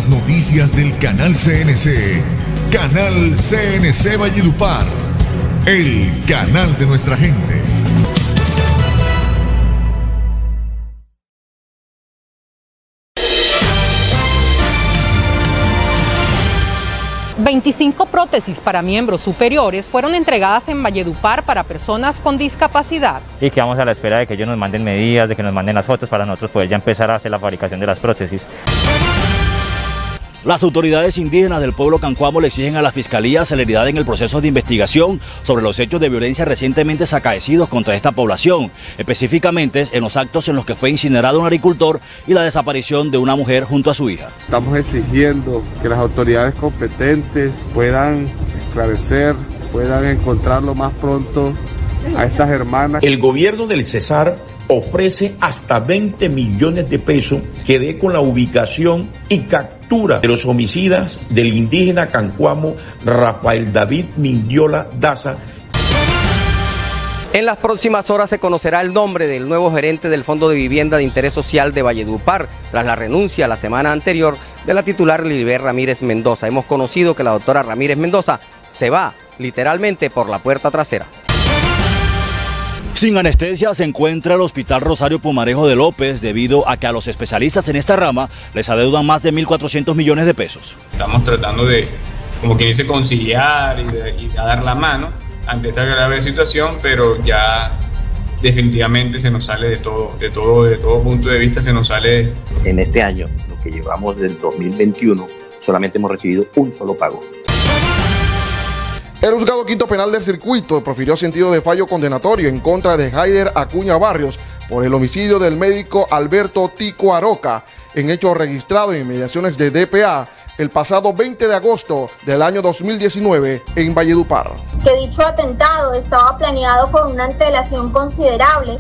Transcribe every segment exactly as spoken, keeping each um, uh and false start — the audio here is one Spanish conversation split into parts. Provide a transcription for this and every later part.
las noticias del canal C N C, Canal C N C Valledupar, el canal de nuestra gente. veinticinco prótesis para miembros superiores fueron entregadas en Valledupar para personas con discapacidad. Y quedamos a la espera de que ellos nos manden medidas, de que nos manden las fotos para nosotros poder ya empezar a hacer la fabricación de las prótesis. Las autoridades indígenas del pueblo cancuamo le exigen a la Fiscalía celeridad en el proceso de investigación sobre los hechos de violencia recientemente acaecidos contra esta población, específicamente en los actos en los que fue incinerado un agricultor y la desaparición de una mujer junto a su hija. Estamos exigiendo que las autoridades competentes puedan esclarecer, puedan encontrar lo más pronto a estas hermanas. El gobierno del Cesar ofrece hasta veinte millones de pesos que dé con la ubicación y captura de los homicidas del indígena cancuamo Rafael David Mindiola Daza. En las próximas horas se conocerá el nombre del nuevo gerente del Fondo de Vivienda de Interés Social de Valledupar, tras la renuncia la semana anterior de la titular Lilibet Ramírez Mendoza. Hemos conocido que la doctora Ramírez Mendoza se va literalmente por la puerta trasera. Sin anestesia se encuentra el Hospital Rosario Pumarejo de López debido a que a los especialistas en esta rama les adeudan más de mil cuatrocientos millones de pesos. Estamos tratando de, como quien dice, conciliar y, de, y a dar la mano ante esta grave situación, pero ya definitivamente se nos sale de todo, de todo, de todo punto de vista se nos sale. En este año, lo que llevamos del dos mil veintiuno, solamente hemos recibido un solo pago. El juzgado quinto penal del circuito profirió sentido de fallo condenatorio en contra de Haider Acuña Barrios por el homicidio del médico Alberto Tico Aroca, en hecho registrado en inmediaciones de D P A el pasado veinte de agosto del año dos mil diecinueve en Valledupar. Que dicho atentado estaba planeado con una antelación considerable.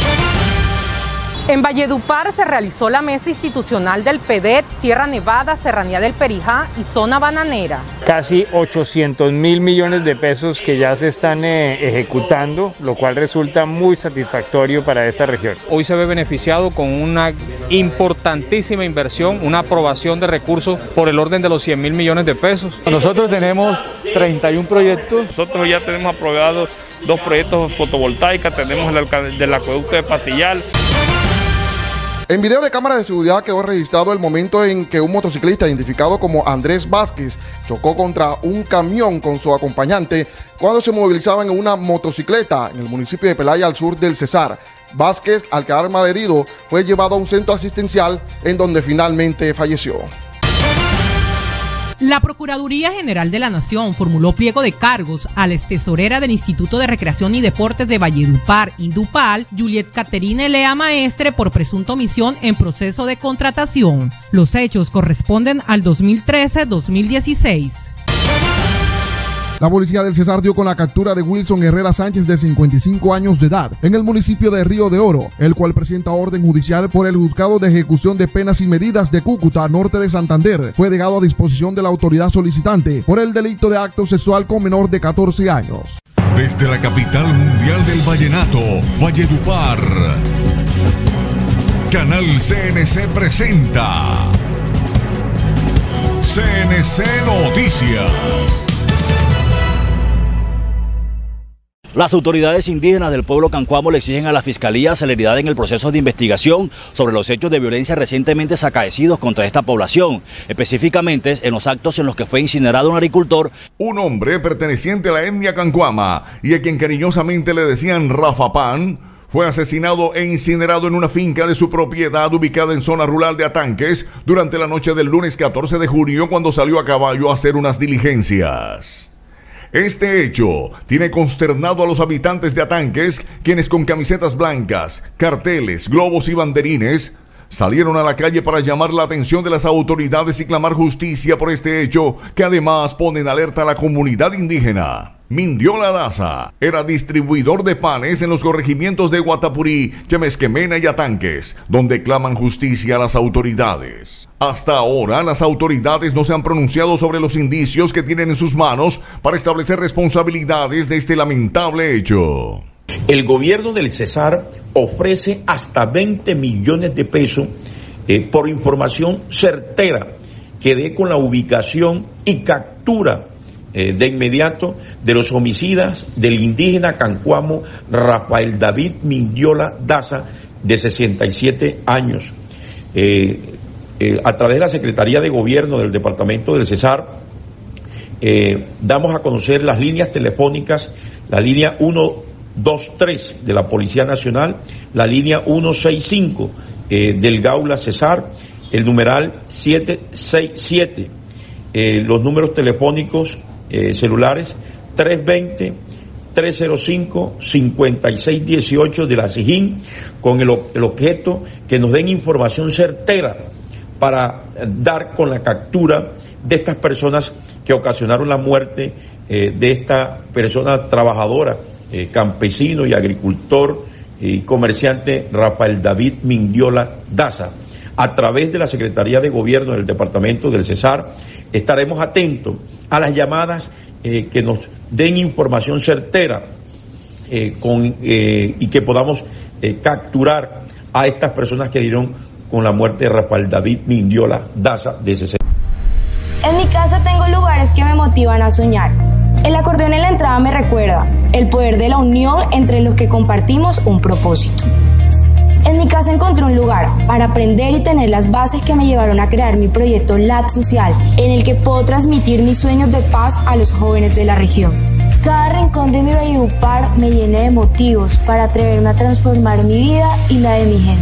En Valledupar se realizó la mesa institucional del P D E T, Sierra Nevada, Serranía del Perijá y Zona Bananera. Casi ochocientos mil millones de pesos que ya se están eh, ejecutando, lo cual resulta muy satisfactorio para esta región. Hoy se ve beneficiado con una importantísima inversión, una aprobación de recursos por el orden de los cien mil millones de pesos. Nosotros tenemos treinta y un proyectos. Nosotros ya tenemos aprobados dos proyectos fotovoltaicos, tenemos el del acueducto de Patillal. En video de cámara de seguridad quedó registrado el momento en que un motociclista identificado como Andrés Vázquez chocó contra un camión con su acompañante cuando se movilizaban en una motocicleta en el municipio de Pelaya, al sur del Cesar. Vázquez, al quedar malherido, fue llevado a un centro asistencial en donde finalmente falleció. La Procuraduría General de la Nación formuló pliego de cargos a la extesorera del Instituto de Recreación y Deportes de Valledupar, Indupal, Juliet Caterina Elea Maestre, por presunta omisión en proceso de contratación. Los hechos corresponden al dos mil trece dos mil dieciséis. La policía del Cesar dio con la captura de Wilson Herrera Sánchez, de cincuenta y cinco años de edad, en el municipio de Río de Oro, el cual presenta orden judicial por el Juzgado de Ejecución de Penas y Medidas de Cúcuta, norte de Santander. Fue dejado a disposición de la autoridad solicitante por el delito de acto sexual con menor de catorce años. Desde la capital mundial del vallenato, Valledupar, Canal C N C presenta C N C Noticias. Las autoridades indígenas del pueblo cancuamo le exigen a la Fiscalía celeridad en el proceso de investigación sobre los hechos de violencia recientemente acaecidos contra esta población, específicamente en los actos en los que fue incinerado un agricultor. Un hombre perteneciente a la etnia cancuama y a quien cariñosamente le decían Rafa Pan, fue asesinado e incinerado en una finca de su propiedad ubicada en zona rural de Atanques durante la noche del lunes catorce de junio, cuando salió a caballo a hacer unas diligencias. Este hecho tiene consternado a los habitantes de Atanques, quienes con camisetas blancas, carteles, globos y banderines salieron a la calle para llamar la atención de las autoridades y clamar justicia por este hecho, que además pone en alerta a la comunidad indígena. Mindiola Daza era distribuidor de panes en los corregimientos de Guatapurí, Chemesquemena y Atanques, donde claman justicia a las autoridades. Hasta ahora, las autoridades no se han pronunciado sobre los indicios que tienen en sus manos para establecer responsabilidades de este lamentable hecho. El gobierno del Cesar ofrece hasta veinte millones de pesos eh, por información certera que dé con la ubicación y captura eh, de inmediato de los homicidas del indígena cancuamo Rafael David Mindiola Daza, de sesenta y siete años. Eh, eh, a través de la Secretaría de Gobierno del Departamento del Cesar, eh, damos a conocer las líneas telefónicas, la línea ciento veintitrés de la Policía Nacional, la línea ciento sesenta y cinco eh, del Gaula Cesar, el numeral siete seis siete, eh, los números telefónicos eh, celulares trescientos veinte, trescientos cinco, cincuenta y seis dieciocho de la SIGIN, con el, el objeto que nos den información certera para dar con la captura de estas personas que ocasionaron la muerte eh, de esta persona trabajadora, eh, campesino y agricultor y comerciante Rafael David Mindiola Daza. A través de la Secretaría de Gobierno del Departamento del Cesar estaremos atentos a las llamadas eh, que nos den información certera eh, con, eh, y que podamos eh, capturar a estas personas que dieron con la muerte de Rafael David Mindiola Daza, de sesenta. En mi casa tengo lugares que me motivan a soñar. El acordeón en la entrada me recuerda el poder de la unión entre los que compartimos un propósito. En mi casa encontré un lugar para aprender y tener las bases que me llevaron a crear mi proyecto Lab Social, en el que puedo transmitir mis sueños de paz a los jóvenes de la región. Cada rincón de mi Valledupar me llena de motivos para atreverme a transformar mi vida y la de mi gente.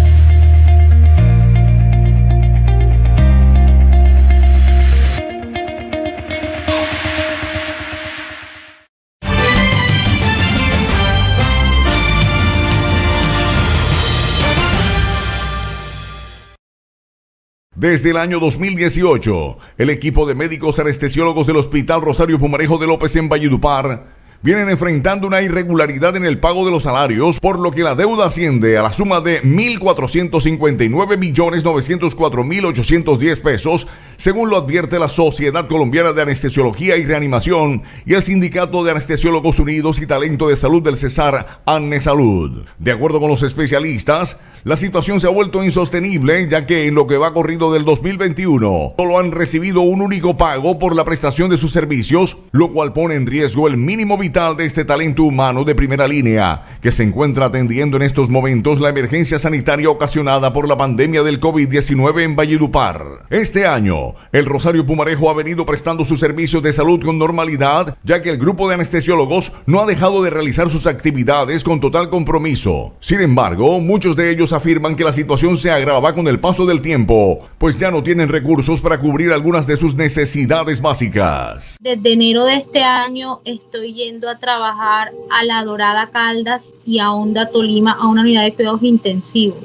Desde el año dos mil dieciocho, el equipo de médicos anestesiólogos del Hospital Rosario Pumarejo de López en Valledupar vienen enfrentando una irregularidad en el pago de los salarios, por lo que la deuda asciende a la suma de mil cuatrocientos cincuenta y nueve millones novecientos cuatro mil ochocientos diez pesos, según lo advierte la Sociedad Colombiana de Anestesiología y Reanimación y el Sindicato de Anestesiólogos Unidos y Talento de Salud del Cesar, ANESalud. De acuerdo con los especialistas, la situación se ha vuelto insostenible, ya que en lo que va corrido del dos mil veintiuno solo han recibido un único pago por la prestación de sus servicios, lo cual pone en riesgo el mínimo vital de este talento humano de primera línea, que se encuentra atendiendo en estos momentos la emergencia sanitaria ocasionada por la pandemia del COVID diecinueve en Valledupar. Este año, el Rosario Pumarejo ha venido prestando sus servicios de salud con normalidad, ya que el grupo de anestesiólogos no ha dejado de realizar sus actividades con total compromiso. Sin embargo, muchos de ellos afirman que la situación se agrava con el paso del tiempo, pues ya no tienen recursos para cubrir algunas de sus necesidades básicas. Desde enero de este año estoy yendo a trabajar a La Dorada Caldas y a Honda Tolima a una unidad de cuidados intensivos,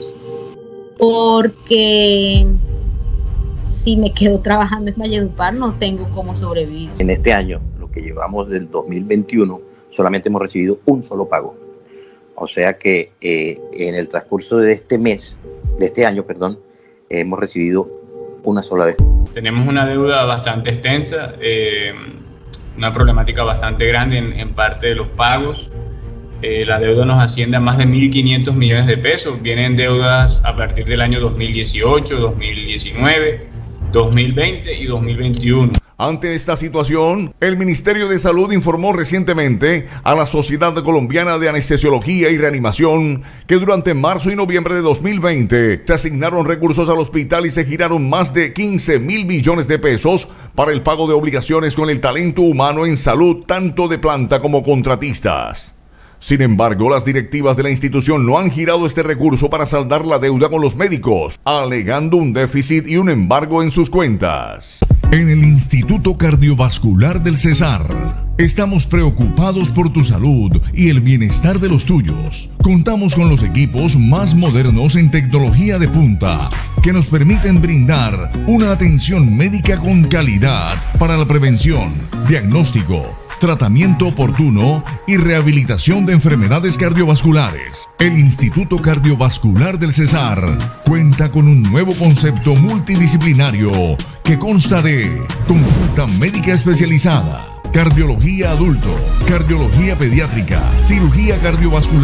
porque si me quedo trabajando en Valledupar no tengo cómo sobrevivir. En este año, lo que llevamos del dos mil veintiuno, solamente hemos recibido un solo pago. O sea que eh, en el transcurso de este mes, de este año, perdón, eh, hemos recibido una sola vez. Tenemos una deuda bastante extensa, eh, una problemática bastante grande en, en parte de los pagos. Eh, la deuda nos asciende a más de mil quinientos millones de pesos. Vienen deudas a partir del año dos mil dieciocho, dos mil diecinueve, dos mil veinte y dos mil veintiuno. Ante esta situación, el Ministerio de Salud informó recientemente a la Sociedad Colombiana de Anestesiología y Reanimación que durante marzo y noviembre de dos mil veinte se asignaron recursos al hospital y se giraron más de quince mil millones de pesos para el pago de obligaciones con el talento humano en salud, tanto de planta como contratistas. Sin embargo, las directivas de la institución no han girado este recurso para saldar la deuda con los médicos, alegando un déficit y un embargo en sus cuentas. En el Instituto Cardiovascular del Cesar, estamos preocupados por tu salud y el bienestar de los tuyos. Contamos con los equipos más modernos en tecnología de punta, que nos permiten brindar una atención médica con calidad para la prevención, diagnóstico, tratamiento oportuno y rehabilitación de enfermedades cardiovasculares. El Instituto Cardiovascular del Cesar cuenta con un nuevo concepto multidisciplinario que consta de consulta médica especializada, cardiología adulto, cardiología pediátrica, cirugía cardiovascular,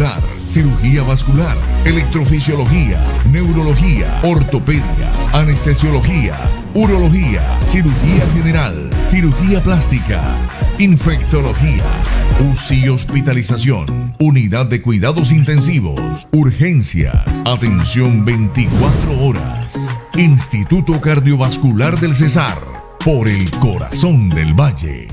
cirugía vascular, electrofisiología, neurología, ortopedia, anestesiología, urología, cirugía general, cirugía plástica, infectología, U C I y hospitalización, unidad de cuidados intensivos, urgencias, atención veinticuatro horas. Instituto Cardiovascular del Cesar, por el corazón del valle.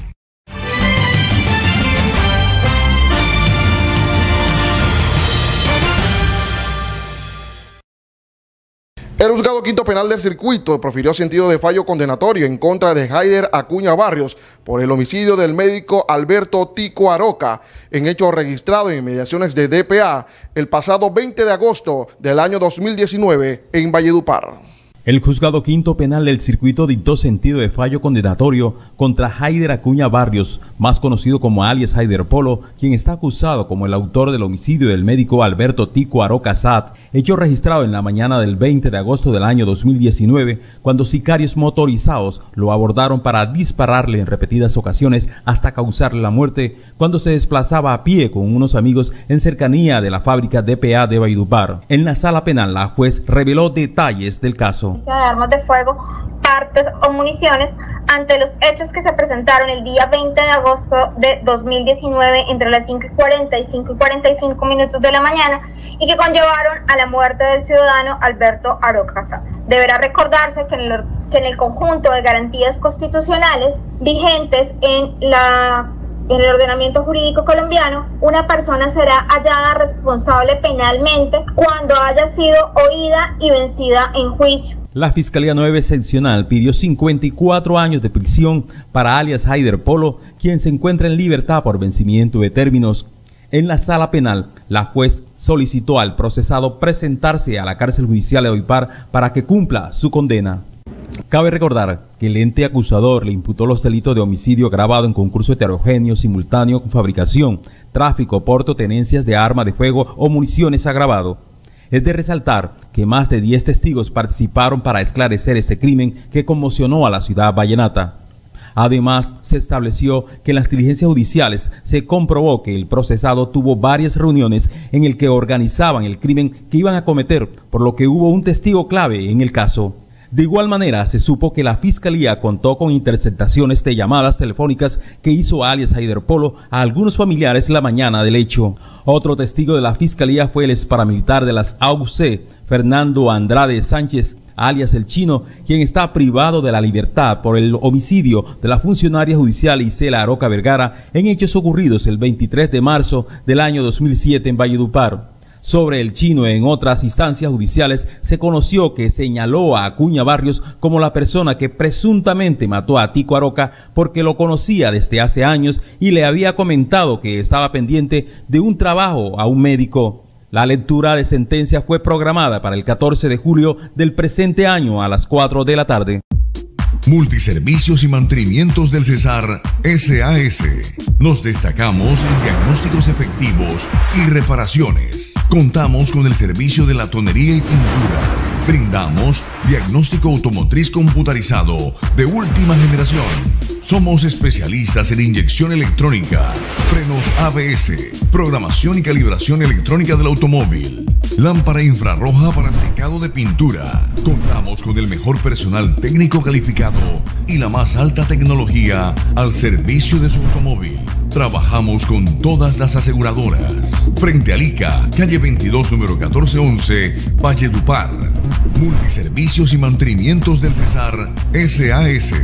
El juzgado quinto penal del circuito profirió sentido de fallo condenatorio en contra de Haider Acuña Barrios por el homicidio del médico Alberto Tico Aroca, en hecho registrado en inmediaciones de D P A el pasado veinte de agosto del año dos mil diecinueve en Valledupar. El juzgado quinto penal del circuito dictó sentido de fallo condenatorio contra Haider Acuña Barrios, más conocido como alias Haider Polo, quien está acusado como el autor del homicidio del médico Alberto Tico Aroca Saad, hecho registrado en la mañana del veinte de agosto del año dos mil diecinueve, cuando sicarios motorizados lo abordaron para dispararle en repetidas ocasiones hasta causarle la muerte, cuando se desplazaba a pie con unos amigos en cercanía de la fábrica D P A de Valledupar. En la sala penal, la juez reveló detalles del caso. De armas de fuego, partes o municiones ante los hechos que se presentaron el día veinte de agosto de dos mil diecinueve entre las cinco y cuarenta y cinco y cuarenta y cinco minutos de la mañana y que conllevaron a la muerte del ciudadano Alberto Aroca Saad. Deberá recordarse que en, el, que en el conjunto de garantías constitucionales vigentes en la En el ordenamiento jurídico colombiano, una persona será hallada responsable penalmente cuando haya sido oída y vencida en juicio. La Fiscalía nueve Seccional pidió cincuenta y cuatro años de prisión para alias Haider Polo, quien se encuentra en libertad por vencimiento de términos. En la sala penal, la juez solicitó al procesado presentarse a la cárcel judicial de Valledupar para que cumpla su condena. Cabe recordar que el ente acusador le imputó los delitos de homicidio agravado en concurso heterogéneo simultáneo con fabricación, tráfico, porte o tenencias de arma de fuego o municiones agravado. Es de resaltar que más de diez testigos participaron para esclarecer este crimen que conmocionó a la ciudad vallenata. Además, se estableció que en las diligencias judiciales se comprobó que el procesado tuvo varias reuniones en el que organizaban el crimen que iban a cometer, por lo que hubo un testigo clave en el caso. De igual manera, se supo que la Fiscalía contó con interceptaciones de llamadas telefónicas que hizo alias Haider Polo a algunos familiares la mañana del hecho. Otro testigo de la Fiscalía fue el exparamilitar de las A U C, Fernando Andrade Sánchez, alias El Chino, quien está privado de la libertad por el homicidio de la funcionaria judicial Isela Aroca Vergara en hechos ocurridos el veintitrés de marzo del año dos mil siete en Valledupar. Sobre El Chino, en otras instancias judiciales, se conoció que señaló a Acuña Barrios como la persona que presuntamente mató a Tico Aroca porque lo conocía desde hace años y le había comentado que estaba pendiente de un trabajo a un médico. La lectura de sentencia fue programada para el catorce de julio del presente año a las cuatro de la tarde. Multiservicios y Mantenimientos del Cesar S A S. Nos destacamos en diagnósticos efectivos y reparaciones. Contamos con el servicio de latonería y pintura. Brindamos diagnóstico automotriz computarizado de última generación. Somos especialistas en inyección electrónica, frenos A B S, programación y calibración electrónica del automóvil, lámpara infrarroja para secado de pintura. Contamos con el mejor personal técnico calificado y la más alta tecnología al servicio de su automóvil. Trabajamos con todas las aseguradoras. Frente a Ica, calle veintidós, número catorce once, Valledupar. Multiservicios y Mantenimientos del Cesar S A S.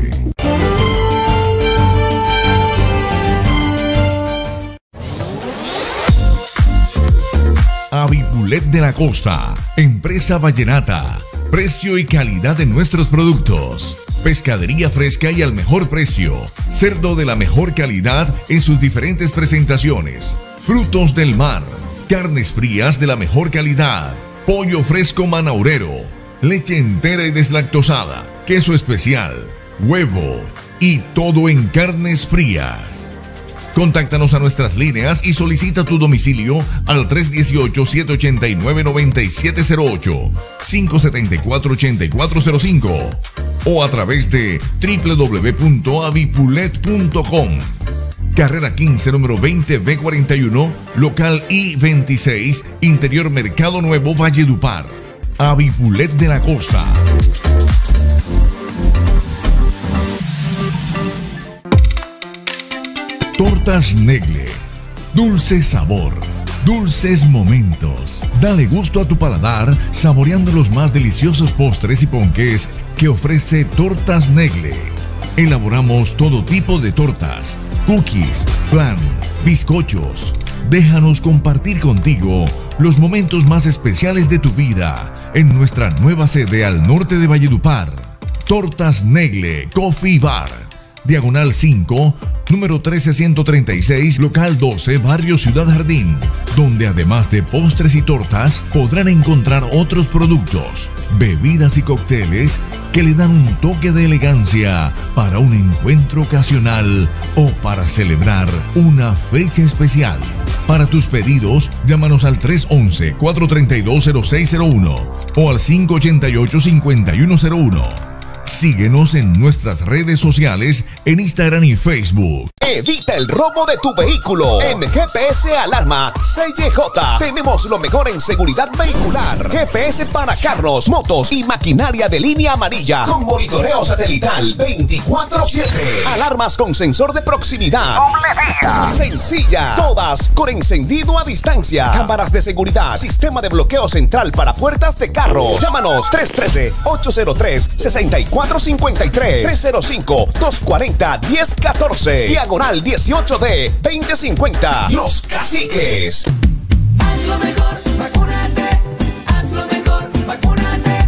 Avipulet de la Costa, empresa vallenata. Precio y calidad de nuestros productos. Pescadería fresca y al mejor precio. Cerdo de la mejor calidad en sus diferentes presentaciones. Frutos del mar. Carnes frías de la mejor calidad. Pollo fresco manaurero. Leche entera y deslactosada. Queso especial. Huevo. Y todo en carnes frías. Contáctanos a nuestras líneas y solicita tu domicilio al tres uno ocho, siete ocho nueve, nueve siete cero ocho, cinco siete cuatro, ocho cuatro cero cinco o a través de w w w punto avipulet punto com. carrera quince, número veinte B cuarenta y uno, local I veintiséis, interior Mercado Nuevo, Valledupar. Avifulet de la Costa. Tortas Negle. Dulce sabor. Dulces momentos. Dale gusto a tu paladar saboreando los más deliciosos postres y ponqués que ofrece Tortas Negle. Elaboramos todo tipo de tortas, cookies, flan, bizcochos. Déjanos compartir contigo los momentos más especiales de tu vida en nuestra nueva sede al norte de Valledupar. Tortas Negle Coffee Bar. Diagonal cinco, número trece ciento treinta y seis, local doce, barrio Ciudad Jardín, donde además de postres y tortas podrán encontrar otros productos, bebidas y cócteles que le dan un toque de elegancia para un encuentro ocasional o para celebrar una fecha especial. Para tus pedidos, llámanos al tres once, cuatro treinta y dos, cero seis cero uno o al cinco ochenta y ocho, cincuenta y uno cero uno. Síguenos en nuestras redes sociales en Instagram y Facebook. Evita el robo de tu vehículo. En G P S Alarma C Y J tenemos lo mejor en seguridad vehicular. G P S para carros, motos y maquinaria de línea amarilla con monitoreo satelital veinticuatro siete. Alarmas con sensor de proximidad. Sencilla. Todas con encendido a distancia. Cámaras de seguridad. Sistema de bloqueo central para puertas de carros. Llámanos tres uno tres, ocho cero tres, seis cuatro cinco tres, tres cero cinco, dos cuatro cero, uno cero uno cuatro. Diagonal dieciocho D veinte cincuenta. Los Caciques. Haz lo mejor, vacúnate. Haz lo mejor, vacúnate.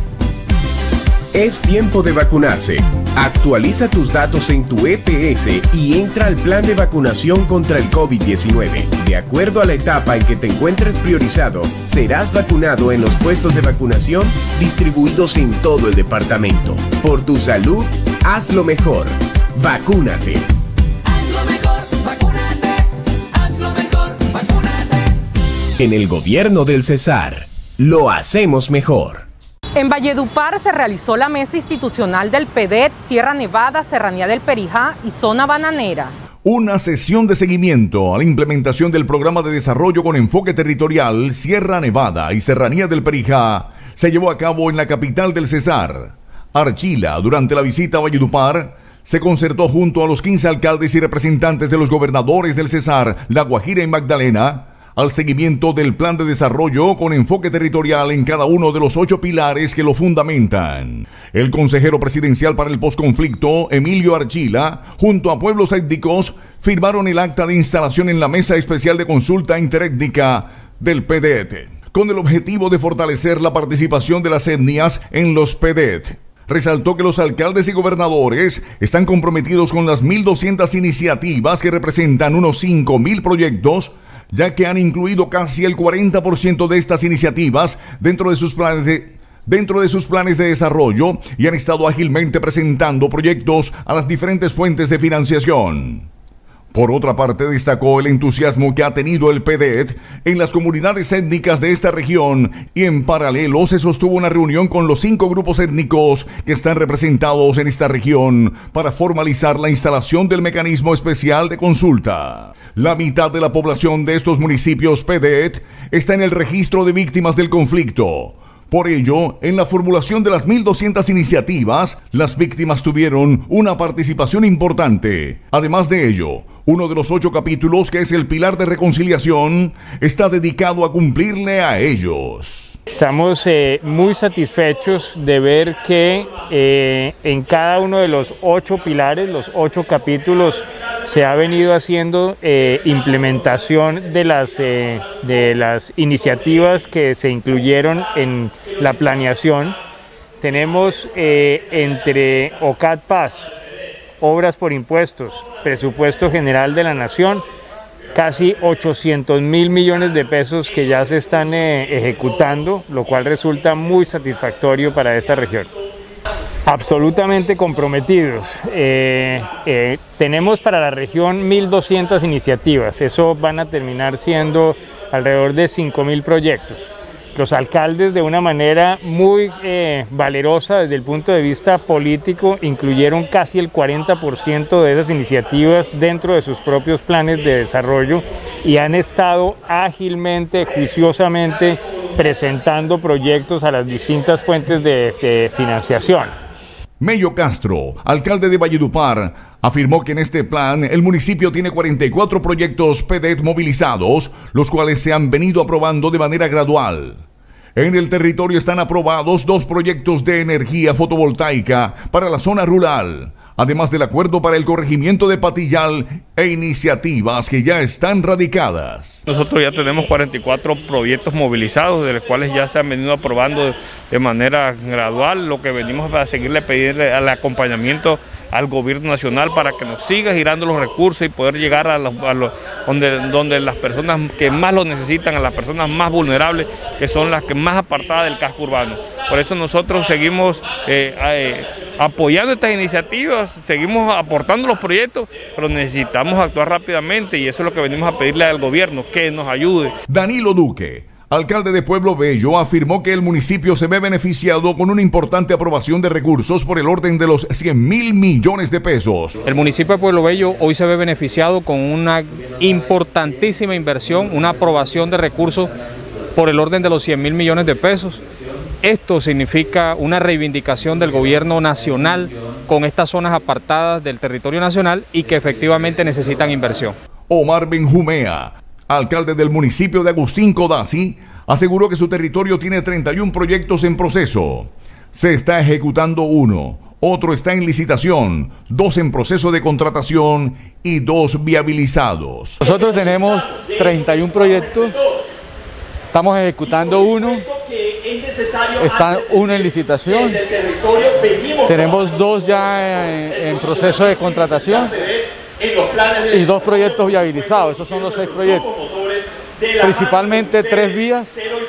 Es tiempo de vacunarse. Actualiza tus datos en tu E P S y entra al plan de vacunación contra el COVID diecinueve. De acuerdo a la etapa en que te encuentres priorizado, serás vacunado en los puestos de vacunación distribuidos en todo el departamento. Por tu salud, haz lo mejor. Vacúnate. Haz lo mejor, vacúnate. Haz lo mejor, vacúnate. En el gobierno del Cesar, lo hacemos mejor. En Valledupar se realizó la mesa institucional del P D E T, Sierra Nevada, Serranía del Perijá y Zona Bananera. Una sesión de seguimiento a la implementación del programa de desarrollo con enfoque territorial Sierra Nevada y Serranía del Perijá se llevó a cabo en la capital del Cesar. Archila, durante la visita a Valledupar, se concertó junto a los quince alcaldes y representantes de los gobernadores del Cesar, La Guajira y Magdalena, al seguimiento del plan de desarrollo con enfoque territorial en cada uno de los ocho pilares que lo fundamentan. El consejero presidencial para el posconflicto, Emilio Archila, junto a pueblos étnicos, firmaron el acta de instalación en la mesa especial de consulta interétnica del P D E T, con el objetivo de fortalecer la participación de las etnias en los P D E T. Resaltó que los alcaldes y gobernadores están comprometidos con las mil doscientas iniciativas que representan unos cinco mil proyectos, ya que han incluido casi el cuarenta por ciento de estas iniciativas dentro de sus planes de, dentro de sus planes de desarrollo y han estado ágilmente presentando proyectos a las diferentes fuentes de financiación. Por otra parte, destacó el entusiasmo que ha tenido el P D E T en las comunidades étnicas de esta región y en paralelo se sostuvo una reunión con los cinco grupos étnicos que están representados en esta región para formalizar la instalación del mecanismo especial de consulta. La mitad de la población de estos municipios P D E T está en el registro de víctimas del conflicto. Por ello, en la formulación de las mil doscientas iniciativas, las víctimas tuvieron una participación importante. Además de ello, uno de los ocho capítulos, que es el pilar de reconciliación, está dedicado a cumplirle a ellos. Estamos eh, muy satisfechos de ver que eh, en cada uno de los ocho pilares, los ocho capítulos, se ha venido haciendo eh, implementación de las, eh, de las iniciativas que se incluyeron en la planeación. Tenemos eh, entre O C A D Paz, Obras por Impuestos, Presupuesto General de la Nación, casi ochocientos mil millones de pesos que ya se están eh, ejecutando, lo cual resulta muy satisfactorio para esta región. Absolutamente comprometidos. Eh, eh, tenemos para la región mil doscientas iniciativas, eso van a terminar siendo alrededor de cinco mil proyectos. Los alcaldes, de una manera muy eh, valerosa desde el punto de vista político, incluyeron casi el cuarenta por ciento de esas iniciativas dentro de sus propios planes de desarrollo y han estado ágilmente, juiciosamente presentando proyectos a las distintas fuentes de, de financiación. Mello Castro, alcalde de Valledupar, afirmó que en este plan el municipio tiene cuarenta y cuatro proyectos P D E T movilizados, los cuales se han venido aprobando de manera gradual. En el territorio están aprobados dos proyectos de energía fotovoltaica para la zona rural, además del acuerdo para el corregimiento de Patillal e iniciativas que ya están radicadas. Nosotros ya tenemos cuarenta y cuatro proyectos movilizados, de los cuales ya se han venido aprobando de manera gradual. Lo que venimos a seguirle pedirle al acompañamiento al gobierno nacional para que nos siga girando los recursos y poder llegar a, los, a los, donde, donde las personas que más lo necesitan, a las personas más vulnerables, que son las que más apartadas del casco urbano. Por eso nosotros seguimos eh, eh, apoyando estas iniciativas, seguimos aportando los proyectos, pero necesitamos actuar rápidamente y eso es lo que venimos a pedirle al gobierno, que nos ayude. Danilo Duque, alcalde de Pueblo Bello, afirmó que el municipio se ve beneficiado con una importante aprobación de recursos por el orden de los cien mil millones de pesos. El municipio de Pueblo Bello hoy se ve beneficiado con una importantísima inversión, una aprobación de recursos por el orden de los cien mil millones de pesos. Esto significa una reivindicación del gobierno nacional con estas zonas apartadas del territorio nacional y que efectivamente necesitan inversión. Omar Benjumea, alcalde del municipio de Agustín Codazzi, aseguró que su territorio tiene treinta y uno proyectos en proceso. Se está ejecutando uno, otro está en licitación, dos en proceso de contratación y dos viabilizados. Nosotros tenemos treinta y uno proyectos, estamos ejecutando uno, está uno en licitación, tenemos dos ya en, en proceso de contratación y dos proyectos viabilizados. Esos son los seis proyectos, principalmente tres vías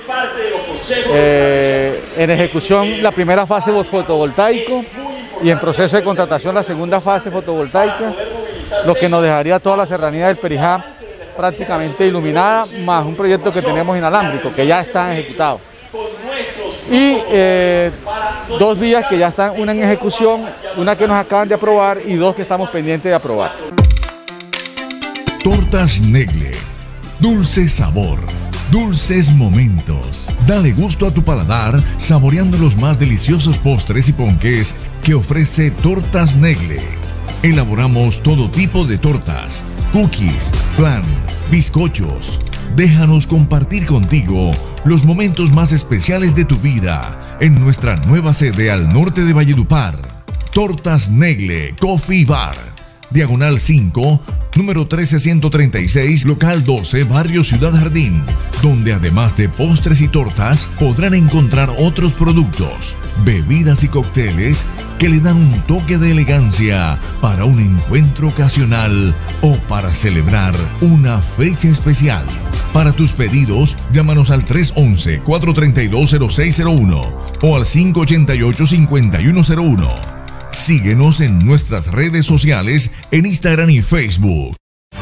eh, en ejecución, la primera fase fotovoltaico y en proceso de contratación la segunda fase fotovoltaica, lo que nos dejaría toda la serranía del Perijá prácticamente iluminada, más un proyecto que tenemos inalámbrico que ya está ejecutado y eh, dos vías que ya están, una en ejecución, una que nos acaban de aprobar y dos que estamos pendientes de aprobar. Tortas Negle, dulce sabor, dulces momentos. Dale gusto a tu paladar saboreando los más deliciosos postres y ponqués que ofrece Tortas Negle. Elaboramos todo tipo de tortas, cookies, flan, bizcochos. Déjanos compartir contigo los momentos más especiales de tu vida en nuestra nueva sede al norte de Valledupar. Tortas Negle Coffee Bar, Diagonal cinco, número trece ciento treinta y seis, local doce, barrio Ciudad Jardín, donde además de postres y tortas podrán encontrar otros productos, bebidas y cócteles que le dan un toque de elegancia para un encuentro ocasional o para celebrar una fecha especial. Para tus pedidos, llámanos al tres once, cuatro treinta y dos, cero seis cero uno o al cinco ochenta y ocho, cincuenta y uno cero uno. Síguenos en nuestras redes sociales en Instagram y Facebook.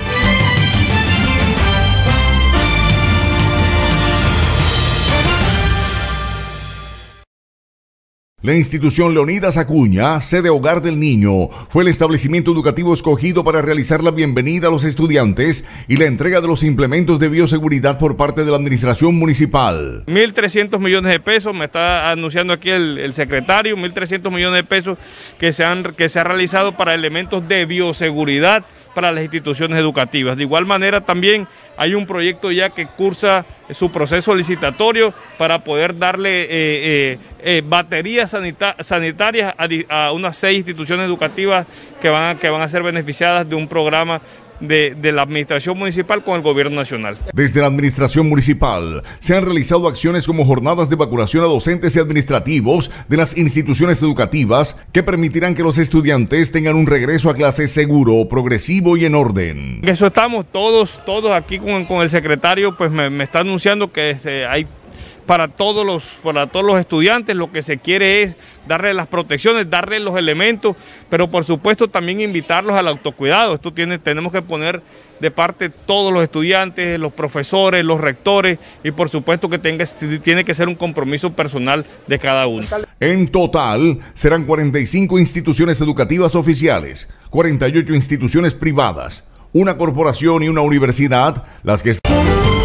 La institución Leonidas Acuña, sede Hogar del Niño, fue el establecimiento educativo escogido para realizar la bienvenida a los estudiantes y la entrega de los implementos de bioseguridad por parte de la administración municipal. mil trescientos millones de pesos, me está anunciando aquí el, el secretario, mil trescientos millones de pesos que se, han, que se ha realizado para elementos de bioseguridad para las instituciones educativas. De igual manera también hay un proyecto ya que cursa su proceso licitatorio para poder darle eh, eh, eh, baterías sanita sanitarias a, a unas seis instituciones educativas que van, a, que van a ser beneficiadas de un programa De, de la administración municipal con el gobierno nacional. Desde la administración municipal se han realizado acciones como jornadas de vacunación a docentes y administrativos de las instituciones educativas que permitirán que los estudiantes tengan un regreso a clases seguro, progresivo y en orden. Eso estamos todos, todos aquí con, con el secretario, pues me, me está anunciando que este, hay para todos los, para todos los estudiantes. Lo que se quiere es darle las protecciones, darle los elementos, pero por supuesto también invitarlos al autocuidado. Esto tiene, tenemos que poner de parte todos los estudiantes, los profesores, los rectores, y por supuesto que tenga, tiene que ser un compromiso personal de cada uno. En total, serán cuarenta y cinco instituciones educativas oficiales, cuarenta y ocho instituciones privadas, una corporación y una universidad, las que están...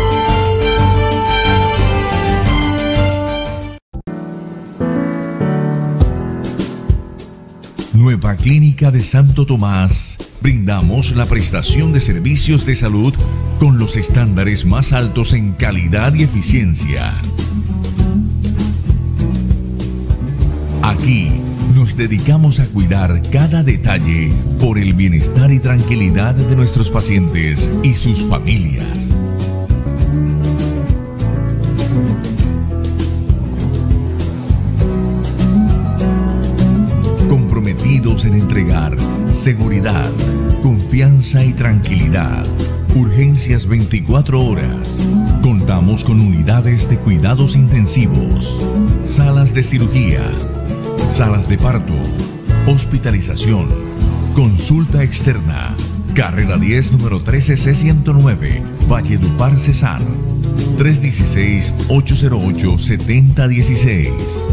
Nueva Clínica de Santo Tomás. Brindamos la prestación de servicios de salud con los estándares más altos en calidad y eficiencia. Aquí nos dedicamos a cuidar cada detalle por el bienestar y tranquilidad de nuestros pacientes y sus familias. Comprometidos en entregar seguridad, confianza y tranquilidad. Urgencias veinticuatro horas. Contamos con unidades de cuidados intensivos, salas de cirugía, salas de parto, hospitalización, consulta externa. Carrera diez, número trece C ciento nueve, Valledupar, Cesar. tres uno seis, ocho cero ocho, siete cero uno seis.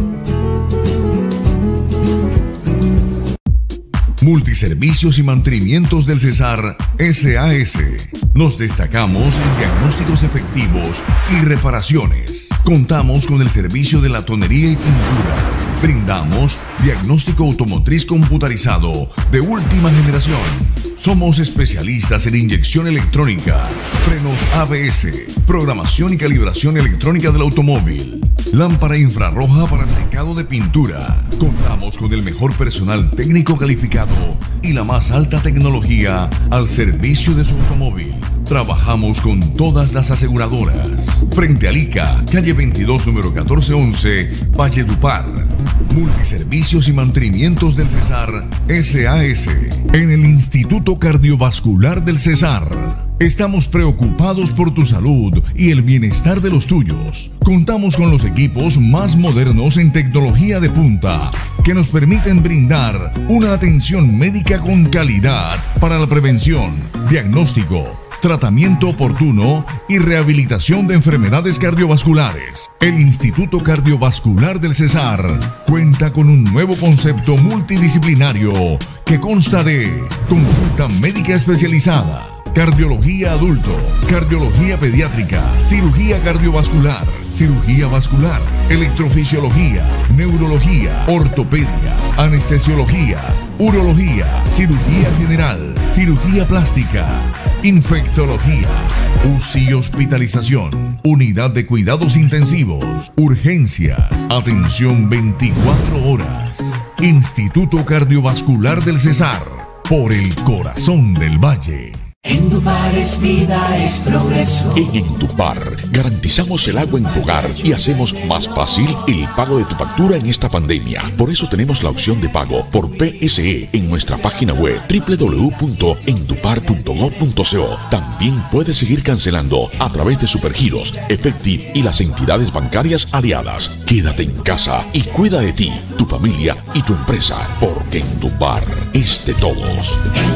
Multiservicios y mantenimientos del Cesar S A S. Nos destacamos en diagnósticos efectivos y reparaciones. Contamos con el servicio de latonería y pintura. Brindamos diagnóstico automotriz computarizado de última generación. Somos especialistas en inyección electrónica, frenos A B S, programación y calibración electrónica del automóvil, lámpara infrarroja para secado de pintura. Contamos con el mejor personal técnico calificado y la más alta tecnología al servicio de su automóvil. Trabajamos con todas las aseguradoras. Frente a Lica, calle veintidós, número catorce once, Valledupar. Multiservicios y mantenimientos del Cesar S A S. En el Instituto Cardiovascular del Cesar. Estamos preocupados por tu salud y el bienestar de los tuyos. Contamos con los equipos más modernos en tecnología de punta que nos permiten brindar una atención médica con calidad para la prevención, diagnóstico, tratamiento oportuno y rehabilitación de enfermedades cardiovasculares. El Instituto Cardiovascular del Cesar cuenta con un nuevo concepto multidisciplinario que consta de consulta médica especializada, cardiología adulto, cardiología pediátrica, cirugía cardiovascular, cirugía vascular, electrofisiología, neurología, ortopedia, anestesiología, urología, cirugía general, cirugía plástica, infectología, U C I y hospitalización, unidad de cuidados intensivos, urgencias, atención veinticuatro horas. Instituto Cardiovascular del Cesar, por el corazón del valle. Endupar es vida, es progreso. En Endupar garantizamos el agua en tu hogar y hacemos más fácil el pago de tu factura en esta pandemia. Por eso tenemos la opción de pago por P S E en nuestra página web doble u doble u doble u punto endupar punto gob punto co. También puedes seguir cancelando a través de Supergiros, Efectiv y las entidades bancarias aliadas. Quédate en casa y cuida de ti, tu familia y tu empresa, porque Endupar es de todos.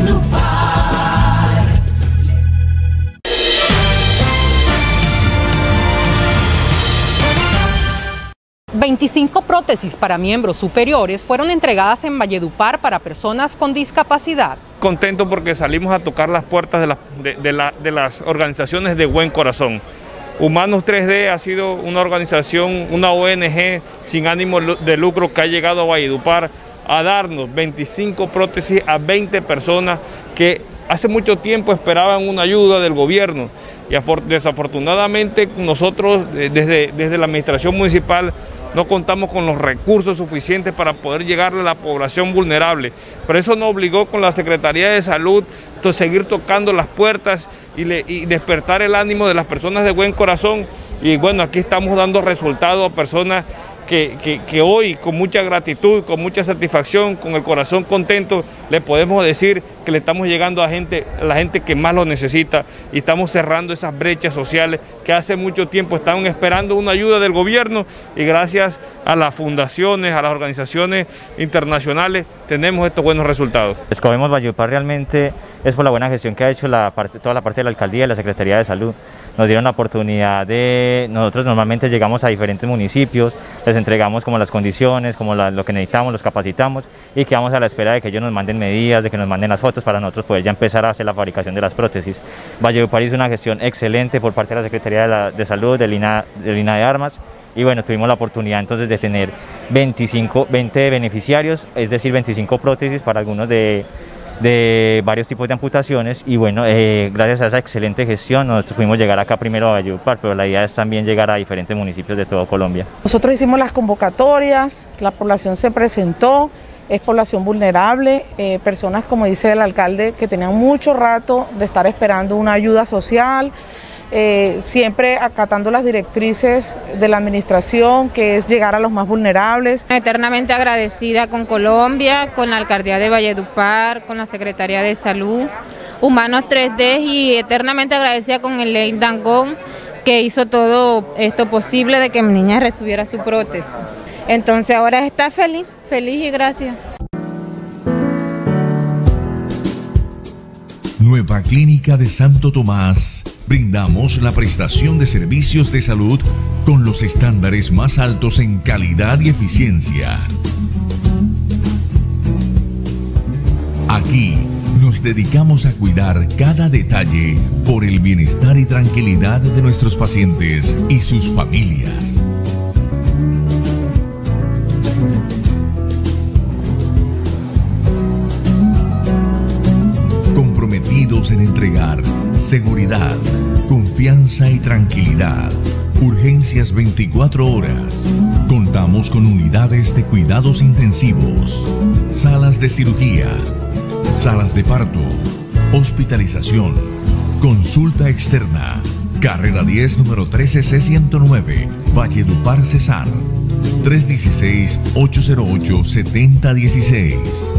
Endupar. veinticinco prótesis para miembros superiores fueron entregadas en Valledupar para personas con discapacidad. Contento porque salimos a tocar las puertas de, la, de, de, la, de las organizaciones de buen corazón. Humanos tres D ha sido una organización, una O N G sin ánimo de lucro que ha llegado a Valledupar a darnos veinticinco prótesis a veinte personas que hace mucho tiempo esperaban una ayuda del gobierno. Y desafortunadamente nosotros desde, desde la administración municipal no contamos con los recursos suficientes para poder llegarle a la población vulnerable. Pero eso nos obligó con la Secretaría de Salud a seguir tocando las puertas y, le, y despertar el ánimo de las personas de buen corazón. Y bueno, aquí estamos dando resultados a personas que, que, que hoy con mucha gratitud, con mucha satisfacción, con el corazón contento, le podemos decir que le estamos llegando a, gente, a la gente que más lo necesita y estamos cerrando esas brechas sociales que hace mucho tiempo estaban esperando una ayuda del gobierno y gracias a las fundaciones, a las organizaciones internacionales, tenemos estos buenos resultados. Escogemos Valledupar realmente es por la buena gestión que ha hecho la parte, toda la parte de la alcaldía y la Secretaría de Salud. Nos dieron la oportunidad de, nosotros normalmente llegamos a diferentes municipios, les entregamos como las condiciones, como la, lo que necesitamos, los capacitamos y quedamos a la espera de que ellos nos manden medidas, de que nos manden las fotos para nosotros poder ya empezar a hacer la fabricación de las prótesis. Valledupar hizo una gestión excelente por parte de la Secretaría de, la, de Salud, del INA, del INA de Armas, y bueno, tuvimos la oportunidad entonces de tener veinticinco, veinte beneficiarios, es decir, veinticinco prótesis para algunos de... de varios tipos de amputaciones y bueno, eh, gracias a esa excelente gestión nosotros pudimos llegar acá primero a Valledupar, pero la idea es también llegar a diferentes municipios de todo Colombia. Nosotros hicimos las convocatorias, la población se presentó, es población vulnerable, eh, personas como dice el alcalde que tenían mucho rato de estar esperando una ayuda social, Eh, siempre acatando las directrices de la administración, que es llegar a los más vulnerables. Eternamente agradecida con Colombia, con la alcaldía de Valledupar, con la Secretaría de Salud, Humanos tres D y eternamente agradecida con el Ley Dangón, que hizo todo esto posible de que mi niña recibiera su prótesis. Entonces ahora está feliz, feliz y gracias. Nueva Clínica de Santo Tomás. Brindamos la prestación de servicios de salud con los estándares más altos en calidad y eficiencia. Aquí nos dedicamos a cuidar cada detalle por el bienestar y tranquilidad de nuestros pacientes y sus familias. Comprometidos en entregar seguridad, confianza y tranquilidad. Urgencias veinticuatro horas. Contamos con unidades de cuidados intensivos, salas de cirugía, salas de parto, hospitalización, consulta externa. Carrera diez, número trece C ciento nueve, Valledupar, Cesar. tres uno seis, ocho cero ocho, siete cero uno seis.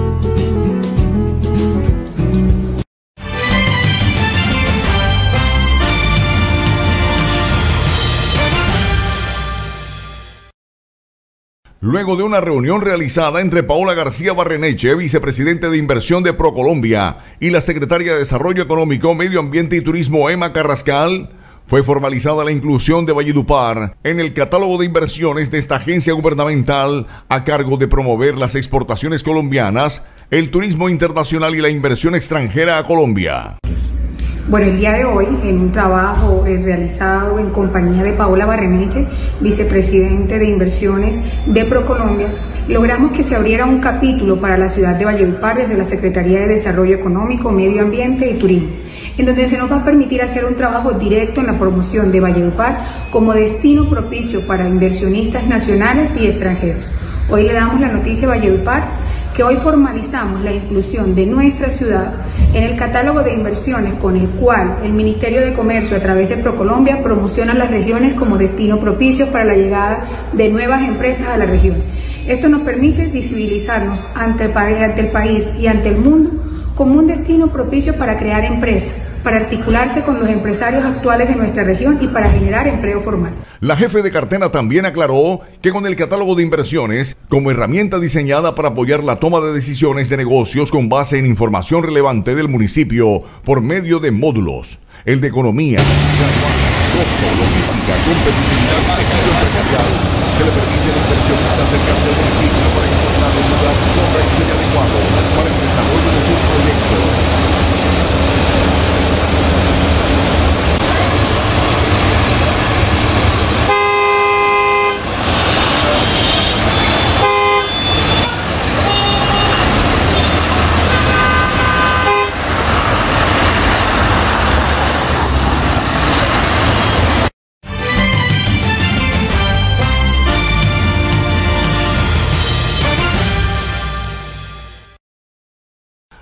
Luego de una reunión realizada entre Paola García Barreneche, vicepresidente de Inversión de ProColombia, y la secretaria de Desarrollo Económico, Medio Ambiente y Turismo, Emma Carrascal, fue formalizada la inclusión de Valledupar en el catálogo de inversiones de esta agencia gubernamental a cargo de promover las exportaciones colombianas, el turismo internacional y la inversión extranjera a Colombia. Bueno, el día de hoy, en un trabajo eh, realizado en compañía de Paola Barreneche, vicepresidente de Inversiones de ProColombia, logramos que se abriera un capítulo para la ciudad de Valledupar desde la Secretaría de Desarrollo Económico, Medio Ambiente y Turismo, en donde se nos va a permitir hacer un trabajo directo en la promoción de Valledupar como destino propicio para inversionistas nacionales y extranjeros. Hoy le damos la noticia a Valledupar que hoy formalizamos la inclusión de nuestra ciudad en el catálogo de inversiones con el cual el Ministerio de Comercio a través de ProColombia promociona las regiones como destino propicio para la llegada de nuevas empresas a la región. Esto nos permite visibilizarnos ante el, ante el país y ante el mundo como un destino propicio para crear empresas, para articularse con los empresarios actuales de nuestra región y para generar empleo formal. La jefe de cartera también aclaró que con el catálogo de inversiones, como herramienta diseñada para apoyar la toma de decisiones de negocios con base en información relevante del municipio por medio de módulos, el de economía, costo, logística, competitividad, tejido empresarial, que le permite a la inversionista acercarse al municipio para encontrar un lugar correcto y adecuado para el desarrollo de sus proyectos.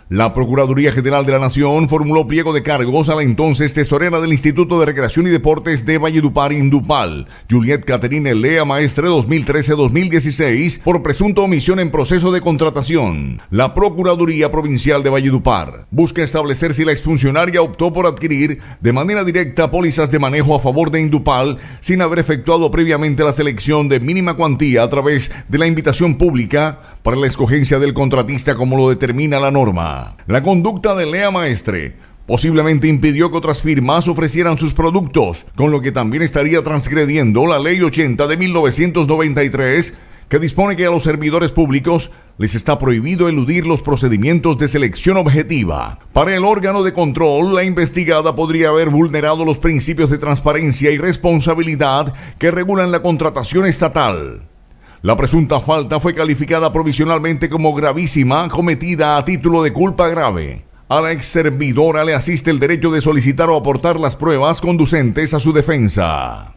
La Procuraduría General de la Nación formuló pliego de cargos a la entonces tesorera del Instituto de Recreación y Deportes de Valledupar, Indupal, Juliet Caterine Lea Maestre dos mil trece a dos mil dieciséis, por presunta omisión en proceso de contratación. La Procuraduría Provincial de Valledupar busca establecer si la exfuncionaria optó por adquirir de manera directa pólizas de manejo a favor de Indupal sin haber efectuado previamente la selección de mínima cuantía a través de la invitación pública para la escogencia del contratista como lo determina la norma. La conducta de Lea Maestre posiblemente impidió que otras firmas ofrecieran sus productos, con lo que también estaría transgrediendo la Ley ochenta de mil novecientos noventa y tres, que dispone que a los servidores públicos les está prohibido eludir los procedimientos de selección objetiva. Para el órgano de control, la investigada podría haber vulnerado los principios de transparencia y responsabilidad que regulan la contratación estatal. La presunta falta fue calificada provisionalmente como gravísima, cometida a título de culpa grave. A la ex servidora le asiste el derecho de solicitar o aportar las pruebas conducentes a su defensa.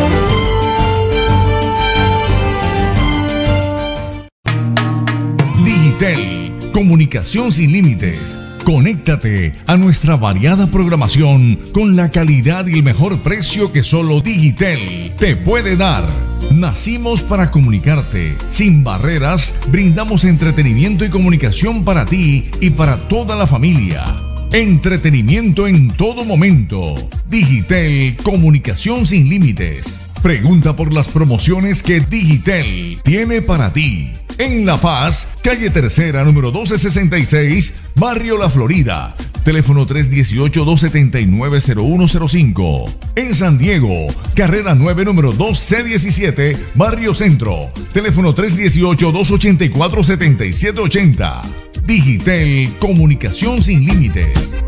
Digitel, comunicación sin límites. Conéctate a nuestra variada programación con la calidad y el mejor precio que solo Digitel te puede dar. Nacimos para comunicarte. Sin barreras, brindamos entretenimiento y comunicación para ti y para toda la familia. Entretenimiento en todo momento. Digitel, comunicación sin límites. Pregunta por las promociones que Digitel tiene para ti. En La Paz, calle Tercera, número doce sesenta y seis, Barrio La Florida. Teléfono tres uno ocho, dos siete nueve, cero uno cero cinco. En San Diego, carrera nueve, número dos C diecisiete, Barrio Centro. Teléfono tres uno ocho, dos ocho cuatro, siete siete ocho cero. Digitel, comunicación sin límites.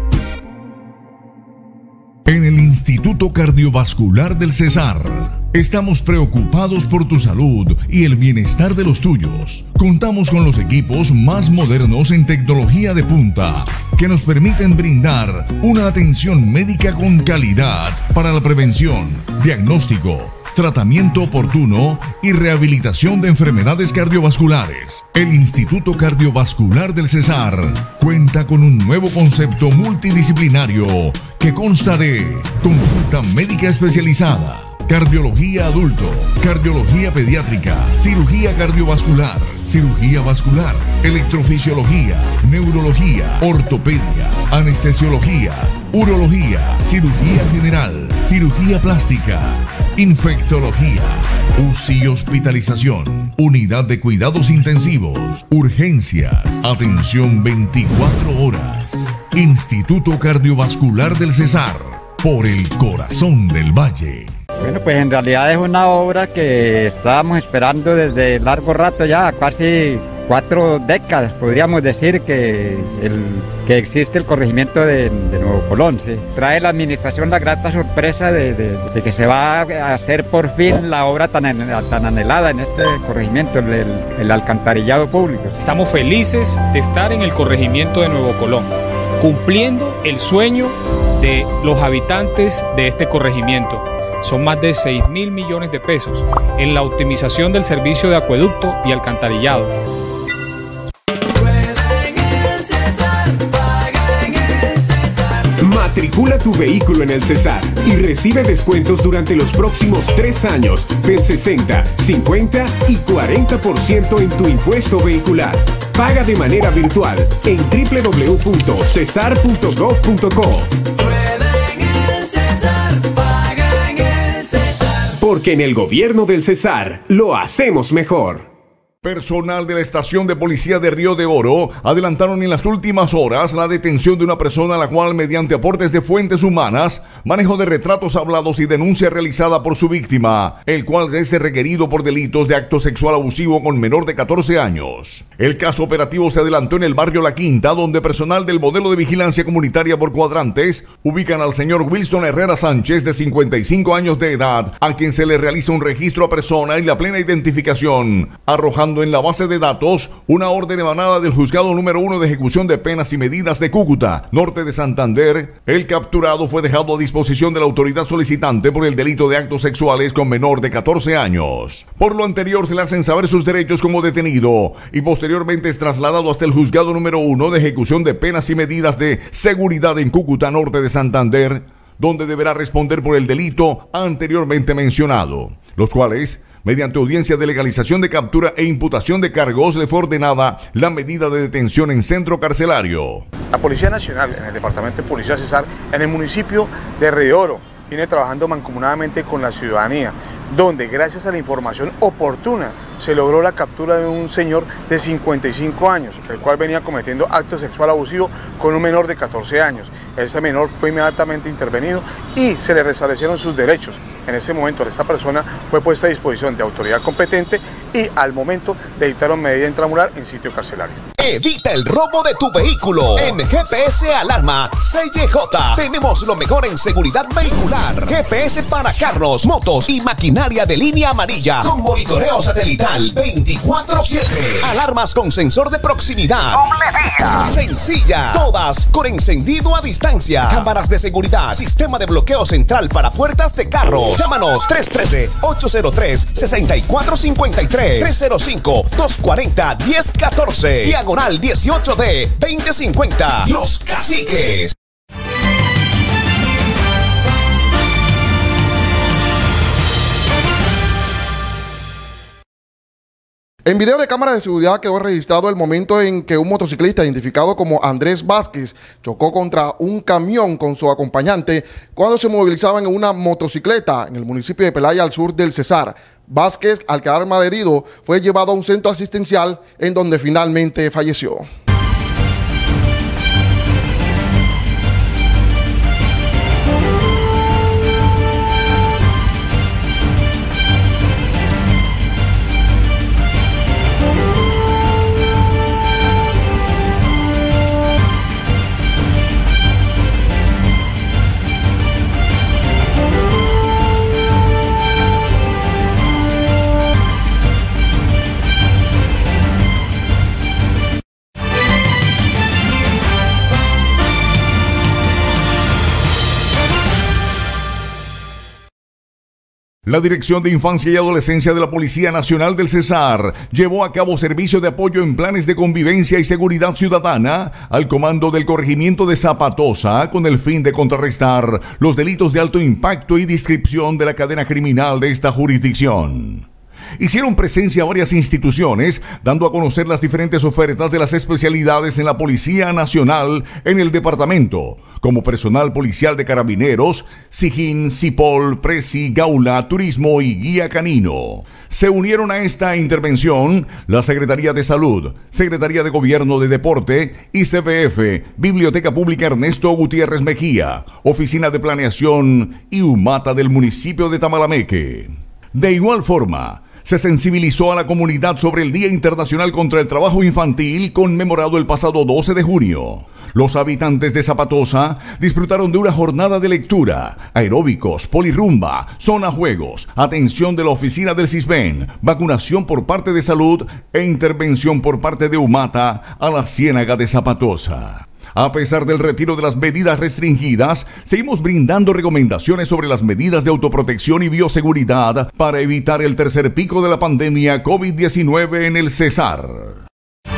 En el Instituto Cardiovascular del Cesar, estamos preocupados por tu salud y el bienestar de los tuyos. Contamos con los equipos más modernos en tecnología de punta que nos permiten brindar una atención médica con calidad para la prevención, diagnóstico, tratamiento oportuno y rehabilitación de enfermedades cardiovasculares. El Instituto Cardiovascular del Cesar cuenta con un nuevo concepto multidisciplinario que consta de consulta médica especializada, cardiología adulto, cardiología pediátrica, cirugía cardiovascular, cirugía vascular, electrofisiología, neurología, ortopedia, anestesiología, urología, cirugía general, cirugía plástica, infectología, U C I y hospitalización, unidad de cuidados intensivos, urgencias, atención veinticuatro horas. Instituto Cardiovascular del Cesar, por el corazón del valle. Bueno, pues en realidad es una obra que estábamos esperando desde largo rato ya, casi cuatro décadas, podríamos decir que, el, que existe el corregimiento de, de Nuevo Colón. ¿Sí? Trae la administración la grata sorpresa de, de, de que se va a hacer por fin la obra tan, tan anhelada en este corregimiento, el, el, el alcantarillado público. Estamos felices de estar en el corregimiento de Nuevo Colón, cumpliendo el sueño de los habitantes de este corregimiento. Son más de seis mil millones de pesos en la optimización del servicio de acueducto y alcantarillado. Matricula tu vehículo en el Cesar y recibe descuentos durante los próximos tres años del sesenta, cincuenta y cuarenta por ciento en tu impuesto vehicular. Paga de manera virtual en w w w punto cesar punto gov punto co. Porque en el gobierno del Cesar lo hacemos mejor. Personal de la estación de policía de Río de Oro adelantaron en las últimas horas la detención de una persona a la cual, mediante aportes de fuentes humanas, manejo de retratos hablados y denuncia realizada por su víctima, el cual es requerido por delitos de acto sexual abusivo con menor de catorce años. El caso operativo se adelantó en el barrio La Quinta, donde personal del modelo de vigilancia comunitaria por cuadrantes ubican al señor Wilson Herrera Sánchez, de cincuenta y cinco años de edad, a quien se le realiza un registro a persona y la plena identificación, arrojando registrando en la base de datos una orden emanada del Juzgado número uno de Ejecución de Penas y Medidas de Cúcuta, norte de Santander. El capturado fue dejado a disposición de la autoridad solicitante por el delito de actos sexuales con menor de catorce años. Por lo anterior, se le hacen saber sus derechos como detenido y posteriormente es trasladado hasta el Juzgado número uno de Ejecución de Penas y Medidas de Seguridad en Cúcuta, norte de Santander, donde deberá responder por el delito anteriormente mencionado, los cuales, mediante audiencia de legalización de captura e imputación de cargos, le fue ordenada la medida de detención en centro carcelario. La Policía Nacional, en el Departamento de Policía Cesar, en el municipio de Redoro, viene trabajando mancomunadamente con la ciudadanía, donde gracias a la información oportuna se logró la captura de un señor de cincuenta y cinco años, el cual venía cometiendo acto sexual abusivo con un menor de catorce años. Ese menor fue inmediatamente intervenido y se le restablecieron sus derechos. En ese momento esta persona fue puesta a disposición de autoridad competente y al momento le dictaron medida intramural en sitio carcelario. Evita el robo de tu vehículo. En G P S Alarma C Y J tenemos lo mejor en seguridad vehicular. G P S para carros, motos y maquinaria de línea amarilla con monitoreo satelital veinticuatro siete. Alarmas con sensor de proximidad. Sencilla. Todas con encendido a distancia. Cámaras de seguridad. Sistema de bloqueo central para puertas de carros. Llámanos tres uno tres, ocho cero tres, seis cuatro cinco tres, tres cero cinco, dos cuatro cero, uno cero uno cuatro. Diagonal dieciocho D veinte cincuenta. Los Caciques. En video de cámara de seguridad quedó registrado el momento en que un motociclista identificado como Andrés Vázquez chocó contra un camión con su acompañante cuando se movilizaban en una motocicleta en el municipio de Pelaya, al sur del Cesar. Vázquez, al quedar malherido, fue llevado a un centro asistencial en donde finalmente falleció. La Dirección de Infancia y Adolescencia de la Policía Nacional del Cesar llevó a cabo servicio de apoyo en planes de convivencia y seguridad ciudadana al comando del corregimiento de Zapatosa con el fin de contrarrestar los delitos de alto impacto y descripción de la cadena criminal de esta jurisdicción. Hicieron presencia varias instituciones, dando a conocer las diferentes ofertas de las especialidades en la Policía Nacional en el departamento, como personal policial de carabineros, SIJIN, CIPOL, PRESI, Gaula, Turismo y Guía Canino. Se unieron a esta intervención la Secretaría de Salud, Secretaría de Gobierno de Deporte, I C B F, Biblioteca Pública Ernesto Gutiérrez Mejía, Oficina de Planeación y UMATA del municipio de Tamalameque. De igual forma, se sensibilizó a la comunidad sobre el Día Internacional contra el Trabajo Infantil, conmemorado el pasado doce de junio. Los habitantes de Zapatosa disfrutaron de una jornada de lectura, aeróbicos, polirrumba, zona juegos, atención de la oficina del CISBEN, vacunación por parte de salud e intervención por parte de UMATA a la Ciénaga de Zapatosa. A pesar del retiro de las medidas restringidas, seguimos brindando recomendaciones sobre las medidas de autoprotección y bioseguridad para evitar el tercer pico de la pandemia COVID diecinueve en el Cesar.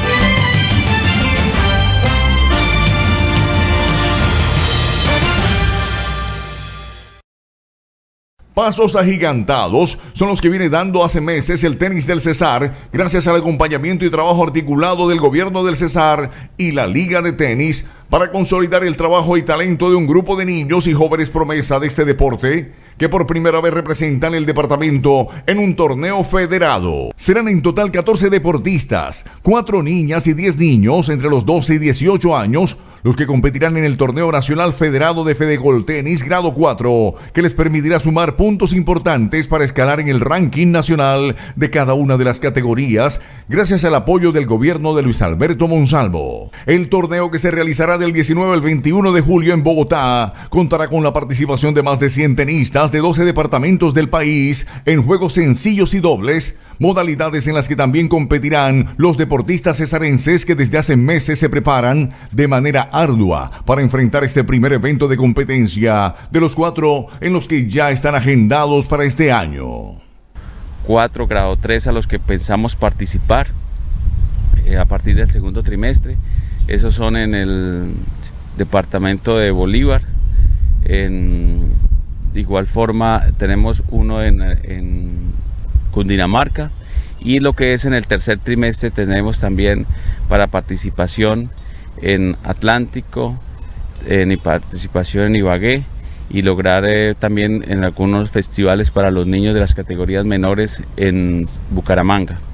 Pasos agigantados son los que viene dando hace meses el tenis del Cesar, gracias al acompañamiento y trabajo articulado del gobierno del Cesar y la Liga de Tenis, para consolidar el trabajo y talento de un grupo de niños y jóvenes promesa de este deporte, que por primera vez representan el departamento en un torneo federado. Serán en total catorce deportistas, cuatro niñas y diez niños entre los doce y dieciocho años, los que competirán en el Torneo Nacional Federado de Fedegol Tenis Grado cuatro, que les permitirá sumar puntos importantes para escalar en el ranking nacional de cada una de las categorías, gracias al apoyo del gobierno de Luis Alberto Monsalvo. El torneo, que se realizará del diecinueve al veintiuno de julio en Bogotá, contará con la participación de más de cien tenistas de doce departamentos del país en juegos sencillos y dobles, modalidades en las que también competirán los deportistas cesarenses que desde hace meses se preparan de manera ardua para enfrentar este primer evento de competencia de los cuatro en los que ya están agendados para este año. Cuatro grado tres a los que pensamos participar eh, a partir del segundo trimestre. Esos son en el departamento de Bolívar. En, de igual forma tenemos uno en, en Cundinamarca, y lo que es en el tercer trimestre tenemos también para participación en Atlántico, en participación en Ibagué, y lograr eh, también en algunos festivales para los niños de las categorías menores en Bucaramanga.